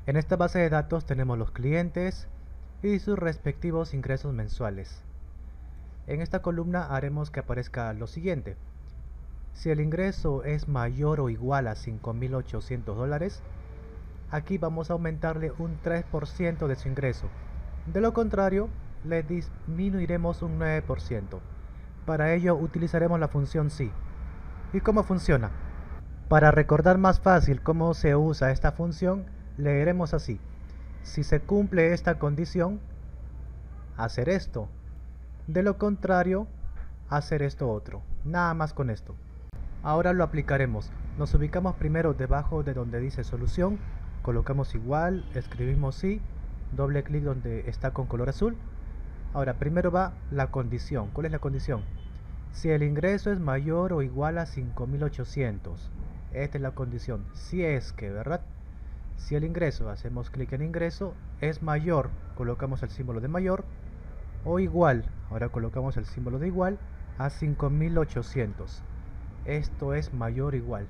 En esta base de datos tenemos los clientes y sus respectivos ingresos mensuales. En esta columna haremos que aparezca lo siguiente. Si el ingreso es mayor o igual a $5.800, aquí vamos a aumentarle un 3% de su ingreso. De lo contrario, le disminuiremos un 9%. Para ello utilizaremos la función si. ¿Y cómo funciona? Para recordar más fácil cómo se usa esta función, leeremos así. Si se cumple esta condición, hacer esto. De lo contrario, hacer esto otro. Nada más con esto. Ahora lo aplicaremos. Nos ubicamos primero debajo de donde dice solución, colocamos igual, escribimos sí, doble clic donde está con color azul. Ahora primero va la condición. ¿Cuál es la condición? Si el ingreso es mayor o igual a 5.800. Esta es la condición. Si es que, ¿verdad? Si el ingreso, hacemos clic en ingreso, es mayor, colocamos el símbolo de mayor, o igual, ahora colocamos el símbolo de igual, a 5.800. Esto es mayor o igual.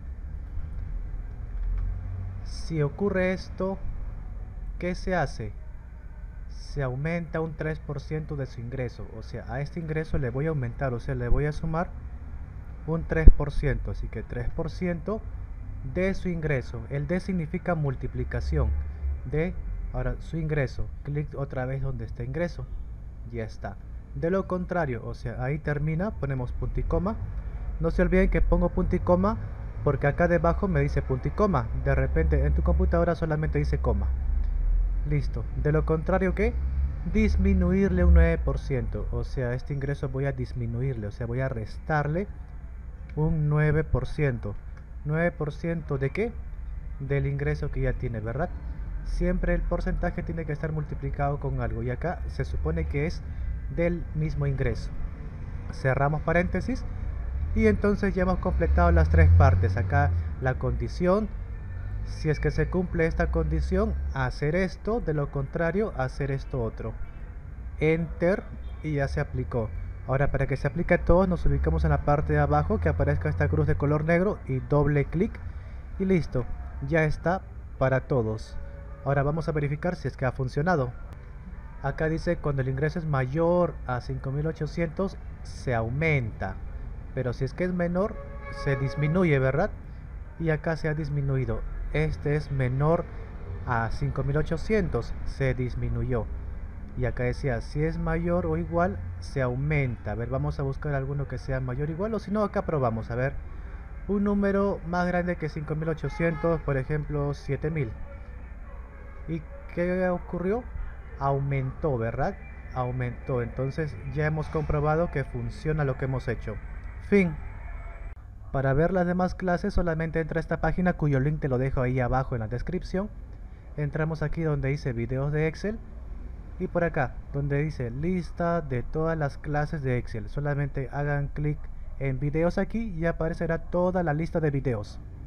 Si ocurre esto, ¿qué se hace? Se aumenta un 3% de su ingreso, o sea, a este ingreso le voy a aumentar, o sea, le voy a sumar un 3%, así que 3% de su ingreso. El D significa multiplicación de, ahora su ingreso, clic otra vez donde está ingreso, ya está. De lo contrario, o sea, ahí termina, ponemos punto y coma. No se olviden que pongo punto y coma porque acá debajo me dice punto y coma, de repente en tu computadora solamente dice coma. Listo. De lo contrario, ¿qué? Disminuirle un 9%, o sea, este ingreso voy a disminuirle, o sea, voy a restarle un 9%. ¿9% de qué? Del ingreso que ya tiene, ¿verdad? Siempre el porcentaje tiene que estar multiplicado con algo y acá se supone que es del mismo ingreso. Cerramos paréntesis y entonces ya hemos completado las tres partes. Acá la condición, si es que se cumple esta condición, hacer esto, de lo contrario, hacer esto otro. Enter y ya se aplicó. Ahora para que se aplique a todos nos ubicamos en la parte de abajo, que aparezca esta cruz de color negro y doble clic y listo, ya está para todos. Ahora vamos a verificar si es que ha funcionado. Acá dice cuando el ingreso es mayor a 5.800 se aumenta, pero si es que es menor se disminuye, ¿verdad? Y acá se ha disminuido. Este es menor a 5.800, se disminuyó. Y acá decía, si es mayor o igual, se aumenta. A ver, vamos a buscar alguno que sea mayor o igual, o si no, acá probamos. A ver, un número más grande que 5.800, por ejemplo, 7.000. ¿Y qué ocurrió? Aumentó, ¿verdad? Aumentó. Entonces ya hemos comprobado que funciona lo que hemos hecho. Fin. Para ver las demás clases solamente entra a esta página cuyo link te lo dejo ahí abajo en la descripción. Entramos aquí donde dice videos de Excel. Y por acá, donde dice lista de todas las clases de Excel, solamente hagan clic en videos aquí y aparecerá toda la lista de videos.